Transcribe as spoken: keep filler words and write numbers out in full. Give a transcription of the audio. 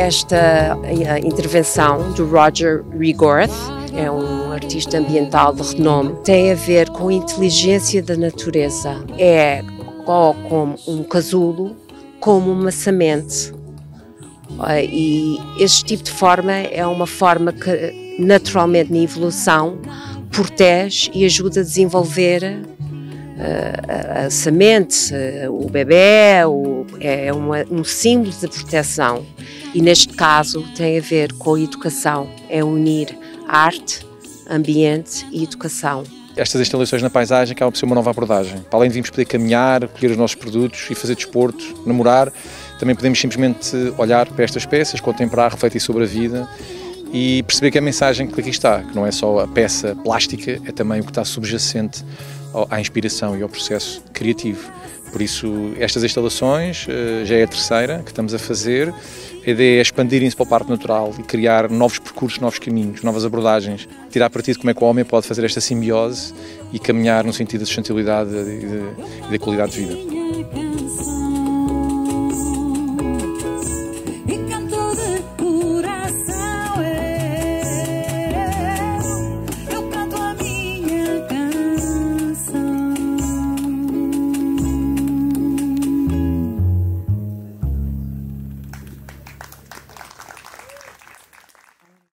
esta intervenção do Roger Regorth, é um artista ambiental de renome, tem a ver com a inteligência da natureza. É como um casulo, como uma semente. E este tipo de forma é uma forma que naturalmente na evolução protege e ajuda a desenvolver a, a, a semente, o bebê, o, é uma, um símbolo de proteção. E neste caso tem a ver com a educação, é unir arte, ambiente e educação. Estas instalações na paisagem acabam por ser uma nova abordagem. Para além de virmos poder caminhar, colher os nossos produtos e fazer desporto, namorar, também podemos simplesmente olhar para estas peças, contemplar, refletir sobre a vida e perceber que a mensagem que aqui está, que não é só a peça plástica, é também o que está subjacente à inspiração e ao processo criativo. Por isso, estas instalações já é a terceira que estamos a fazer. A ideia é expandirem-se para o parque natural e criar novos percursos, novos caminhos, novas abordagens, tirar partido de como é que o homem pode fazer esta simbiose e caminhar no sentido da sustentabilidade e da qualidade de vida.